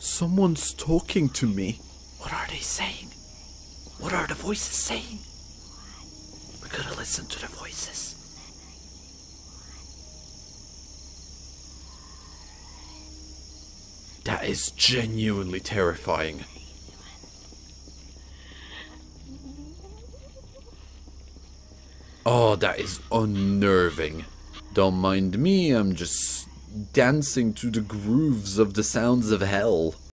Someone's talking to me. What are they saying? What are the voices saying? We gotta listen to the voices. That is genuinely terrifying. Oh, that is unnerving. Don't mind me, I'm just dancing to the grooves of the sounds of hell.